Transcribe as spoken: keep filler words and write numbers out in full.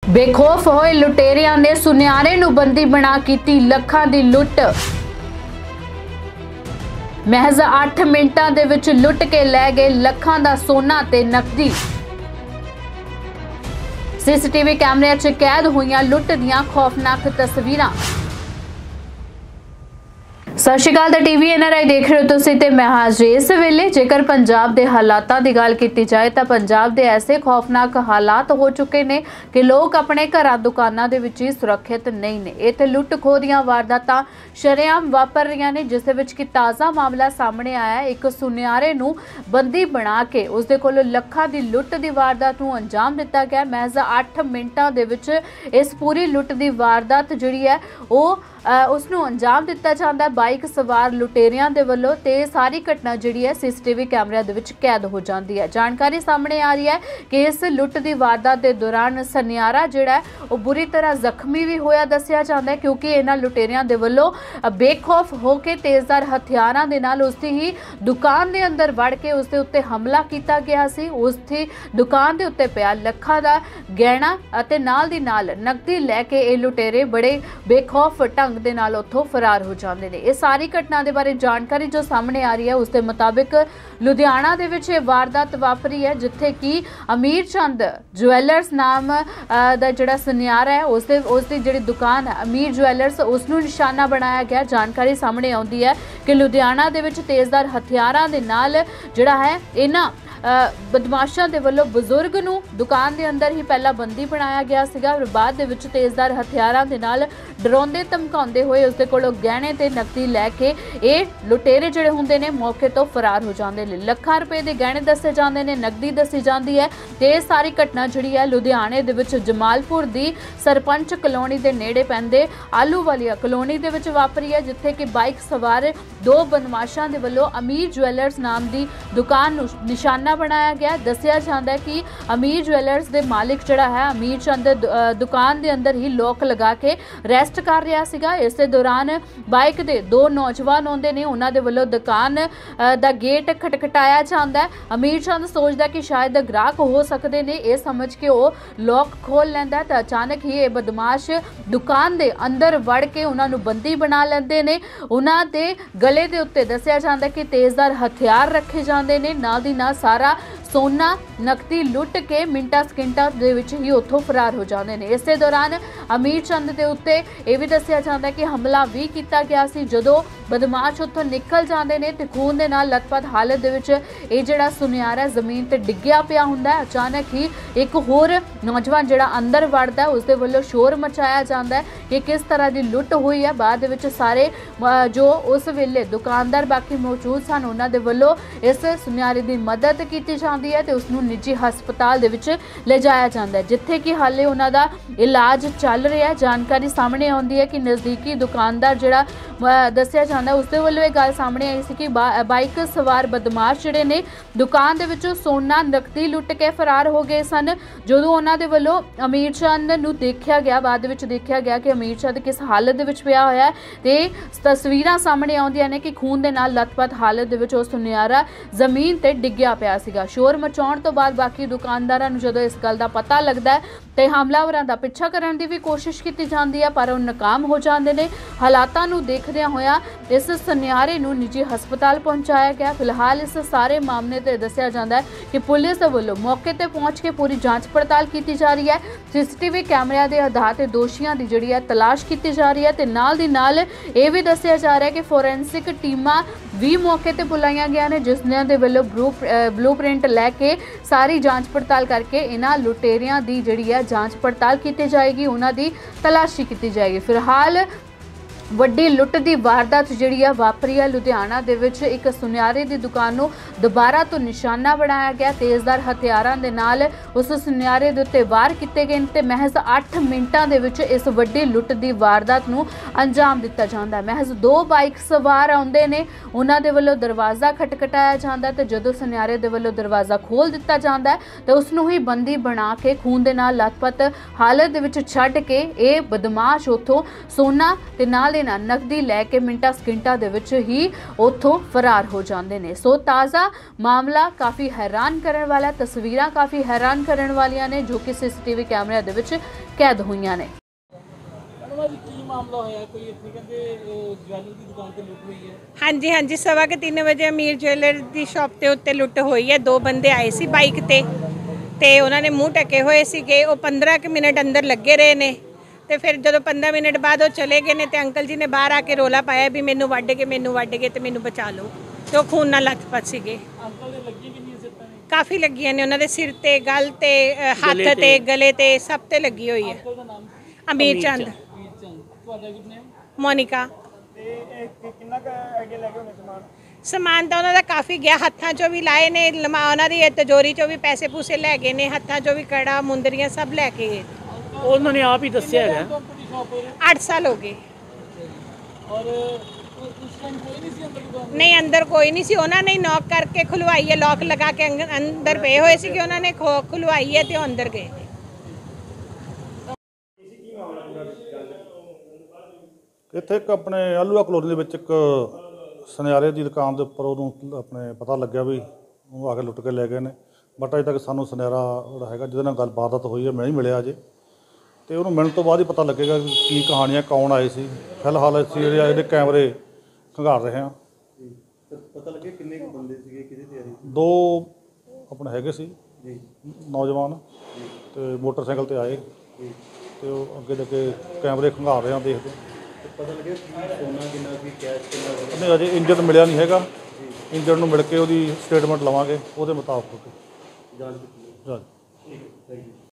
बेखौफ होए लुटेरियां ने सुनियारे नूं बंदी बना कीती लखां दी लुट। महज आठ मिनटां दे विच लुट के लै गए लखां दा सोना ते नकदी। सीसीटीवी कैमरे च कैद होईयां लुट दियां खौफनाक तस्वीरां। सत श्री अकाल, टीवी एन आर आई देख रहे हो तुसीं ते मैं हाजिर इस वेले। जेकर पंजाब के हालातों की गल की जाए तो पंजाब के ऐसे खौफनाक हालात हो चुके हैं कि लोग अपने घर दुकानों के विच ही सुरक्षित नहीं ने। इत्थे लुट खोह दीयां वारदातां शरेआम वापर रही ने, जिस विच कि ताज़ा मामला सामने आया। एक सुनियारे नूं बंदी बना के उसदे कोलों लखां दी लुट की वारदात नूं अंजाम दिता गया। महज अठ मिनटां दे विच इस पूरी लुट की वारदात जिहड़ी है वो उसनूं अंजाम दिता जाता है बाइक सवार लुटेरियां दे वल्लों। ते सारी घटना जिहड़ी है सीसीटीवी कैमरे दे विच कैद हो जाती है। जानकारी सामने आ रही है कि इस लुट की वारदात के दौरान सनियारा जिहड़ा है वो बुरी तरह जख्मी भी होया दस्सिया जाता है, क्योंकि इन्हां लुटेरियां दे वल्लों बेखौफ होकर तेजदार हथियारां दे नाल उसदी ही दुकान के अंदर वड़ के उसदे उत्ते हमला किया गया सी। उसदी दुकान के उत्ते पिया लखां दा गहना अते नाल दी नाल नकदी लैके ये लुटेरे बड़े बेखौफ ढंग दे नाल उत्थों फरार हो जाते हैं। इस सारी घटना के बारे जानकारी जो सामने आ रही है उसके मुताबिक लुधियाना दे विच वारदात वापरी है, जिथे कि अमीर चंद ज्वैलर्स नाम दा जिहड़ा सुनियारा है उसदे उसदी जिहड़ी दुकान है अमीर ज्वैलर्स उसनूं निशाना बनाया गया। जानकारी सामने आउंदी है कि लुधियाना दे विच तेजदार हथियारां दे नाल जिहड़ा है इन्हां बदमाशां दे वल्लों बजुर्ग नूं दुकान दे अंदर ही पहला बंदी बनाया गया सीगा। बाद दे विच तेजदार हथियारां दे नाल डराउंदे धमकाउंदे होए उसदे कोलों गहने ते नकदी लैके ये लुटेरे जिहड़े हुंदे ने मौके तो फरार हो जांदे ने। लखां रुपए दे गहने दस्से जांदे ने, नकदी दस्सी जांदी है। ते सारी घटना जिहड़ी है लुधियाने दे विच जमालपुर दी सरपंच कलोनी दे नेड़े पैंदे आलूवालिया कलोनी दे विच वापरी है, जिथे कि बाइक सवार दो बदमाशां दे वल्लों अमीर ज्वैलर्स नाम दी दुकान नूं निशाना बनाया गया। दस्सिया जाता है कि अमीर ज्वैलर्स दे मालिक जिहड़ा है अमीर चंद दुकान दे अंदर ही लॉक लगा के रेस्ट कर रहा सीगा। इस दौरान बाइक दे दो नौजवान आउंदे ने, उन्हां दे वल्लों दुकान दा गेट खटखटाया जाता है। अमीर चंद सोचदा कि शायद ग्राहक हो सकते ने, यह समझ के वो लॉक खोल लैंदा ते अचानक ही ये बदमाश दुकान दे अंदर वड़ के उन्हां नूं बंदी बना लैंदे ने। उन्हां दे गले दे उत्ते दस्सिया जाता है कि तेजदार हथियार रखे जाते हैं। नाल दी नाल सारा सोना नकदी लुट के मिंटा सकिंटा दे विच ही उत्थों फरार हो जाते हैं। इस दौरान अमीर चंद के उत्ते यह भी दस्सिया जाता है कि हमला भी किया गया सी। जदों बदमाश उत्थों निकल जाते हैं तो खून के नाल लथपथ हालत दे विच ये जिहड़ा सुनियारा जमीन ते डिग्गिया पिया हुंदा है। अचानक ही एक होर नौजवान जिहड़ा अंदर वड़दा है उसदे वल्लों शोर मचाया जाता है कि किस तरह की लुट हुई है। बाद दे विच सारे जो उस वेले दुकानदार बाकी मौजूद सन उन्हां दे वल्लों इस सुनियारे की मदद की जाती है तो उसनूं निजी हस्पताल दे विच ले जाया जाता है, जिथे कि हाले उन्हां दा इलाज चल रहा है। जानकारी सामने आउंदी है कि नज़दीकी दुकानदार जिहड़ा दस्सिया जाता है उसदे वल्लों ये गल सामने आई सी कि बाइक सवार बदमाश जिहड़े ने दुकान दे विचों सोना नकदी लुट के फरार हो गए सन। जदों उन्हां दे वल्लों अमीर चंद नूं देखिया गया, बाद विच देखिया गया कि अमीर चंद किस हालत दे विच पिया होया है ते तस्वीरां सामने आउंदियां ने कि खून दे नाल लथपथ हालत दे विच ओ सुनियारा जमीन ते डिग्गिया पिया सीगा। शोर मचाउण तो बाद बाकी दुकानदारां नूं जदों इस गल दा पता लगदा है ते हमलावरां दा पिछा करन दी भी कोशिश की जाती है, पर वो नाकाम हो जाते हैं। हालातां नूं देखदियां होया इस सुनियारे नूं निजी हस्पताल पहुंचाया गया। फिलहाल इस सारे मामले ते दस्सिया जाता है कि पुलिस वल्लों मौके ते पहुंच के पूरी जांच पड़ताल की जा रही है। सीसीटीवी कैमरिਆਂ ਦੇ आधार ਤੇ दोषियों की जिहड़ी है तलाश की जा रही है ते नाल दी नाल ये भी दस्सिया जा रहा है कि फोरेंसिक टीमां भी मौके ते बुलाईਆਂ गईਆਂ ने, जिसने दे वल्लों ब्लू प्रिंट लैके सारी जांच पड़ताल करके इन्हां लुटेरियां दी जिहड़ी है जांच पड़ताल की जाएगी, उन्हां दी तलाशी की जाएगी। फिलहाल वड्डी लुट की वारदात जिहड़ी है वापरी है लुधियाना दे विच। एक सुनियारे की दुकान नूं दोबारा तो निशाना बनाया गया। तेजदार हथियारां दे नाल उस सुनियारे दे उत्ते वार किए गए ते महज अठ मिनटां दे विच इस वड्डी लुट की वारदात नूं अंजाम दिता जांदा है। महज दो बाइक सवार आउंदे ने, उन्हां दे वल्लों दरवाज़ा खटखटाया जांदा ते जदों सुनियारे दे वल्लों दरवाज़ा खोल दिता जांदा है ते उसनूं ही बंदी बना के खून दे नाल लथपथ हालत दे विच छड्ड के ये बदमाश उत्थों सोना ते नाल ਦੇ ਨਾਲ ਨਕਦੀ ਲੈ ਕੇ ਮਿੰਟਾਂ ਸਕਿੰਟਾਂ ਦੇ ਵਿੱਚ ਹੀ ਉੱਥੋਂ ਫਰਾਰ ਹੋ ਜਾਂਦੇ ਨੇ। ਸੋ ਤਾਜ਼ਾ ਮਾਮਲਾ ਕਾਫੀ हैरान करने वाला, तस्वीरां काफ़ी हैरान करने वालियां ने जो कि सीसीटीवी कैमरे दे विच कैद हुई ने। हाँ जी हाँ जी सवा के तीन बजे अमीर ज्वेलर की शॉप के उत्ते लुੱਟ हुई है। दो बंदे आए सी बाइक ते ते उन्होंने मूँह ढके हुए सीगे। वो पंद्रह के मिनट अंदर लगे रहे ने ते फिर जो पंद्रह मिनट बाद वो चले गए ने ते अंकल जी ने बाहर आके रौला पाया भी मैनू वड्ड के मैनू वड्ड के ते मैनू बचा लो। तो खून नाल लथपथ सीगे। काफ़ी लगियां ने उन्होंने सिर ते गल ते हथ ते गले ते सब ते लगी हुई है। अमीर चंद मोनिका समान तो उन्होंने काफ़ी गया। हत्थां चों भी लाए ने, उन्होंने दी तिजोरी चों भी पैसे पूसे लै गए ने, हत्थां चों भी कड़ा मुंदरियां सब लैके गए। उन्होंने आप ही दस्सिया है आठ साल हो गए। नहीं अंदर कोई नहीं सी। उन्होंने ही नॉक करके खुलवाई है, लॉक लगा के अंदर पे हुए सी कि उन्होंने खुलवाई है तो अंदर गए। ਇੱਥੇ ਇੱਕ ਆਪਣੇ ਆਲੂਆ ਕਲੋਨੀ ਦੇ ਵਿੱਚ ਇੱਕ ਸੁਨਿਆਰੇ ਦੀ ਦੁਕਾਨ ਦੇ ਉੱਪਰ ਉਹਨੂੰ ਆਪਣੇ ਪਤਾ ਲੱਗਿਆ ਵੀ ਉਹ ਆ ਕੇ ਲੁੱਟ ਕੇ ਲੈ ਗਏ ਨੇ। ਬਟ ਅਜੇ ਤੱਕ ਸਾਨੂੰ ਸੁਨਿਆਰਾ ਜਿਹੜਾ ਹੈਗਾ ਜਿਹਦੇ ਨਾਲ ਗੱਲ ਬਾਤ ਹੋਈ ਹੈ ਮੈਂ ਹੀ ਮਿਲਿਆ ਅਜੇ, ਅਤੇ ਉਹਨੂੰ ਮਿਲਣ ਤੋਂ ਬਾਅਦ ਹੀ ਪਤਾ ਲੱਗੇਗਾ ਕਿ ਕੀ ਕਹਾਣੀਆਂ, ਕੌਣ ਆਏ ਸੀ। ਫਿਲਹਾਲ ਅਸੀਂ ਜਿਹੜੇ ਆ ਇਹਦੇ ਕੈਮਰੇ ਖੰਗਾਲ ਰਹੇ ਹਾਂ। ਪਤਾ ਲੱਗੇ ਕਿੰਨੇ ਕੁ ਬੰਦੇ ਸੀਗੇ, ਕਿਹਦੇ ਤੇ ਆਏ? ਦੋ ਆਪਣੇ ਹੈਗੇ ਸੀ ਜੀ ਨੌਜਵਾਨ, ਅਤੇ ਮੋਟਰਸਾਈਕਲ 'ਤੇ ਆਏ ਅਤੇ ਉਹ ਅੱਗੇ ਅੱਗੇ ਕੈਮਰੇ ਖੰਗਾਲ ਰਹੇ ਹਾਂ, ਦੇਖਦੇ। ਪਤਾ ਲੱਗਿਆ ਸੋਨਾ ਕਿੰਨਾ ਸੀ, ਕੈਸ਼ ਕਿੰਨਾ? ਨਹੀਂ ਅਜੇ ਇੰਜਰਡ ਮਿਲਿਆ ਨਹੀਂ ਹੈਗਾ। ਇੰਜਰਡ ਨੂੰ ਮਿਲ ਕੇ ਉਹਦੀ ਸਟੇਟਮੈਂਟ ਲਵਾਂਗੇ, ਉਹਦੇ ਮੁਤਾਬਕ ਜਾਂਚ ਕੀਤੀ। ਜਾਂਚ। ਠੀਕ ਹੈ, ਥੈਂਕ ਯੂ।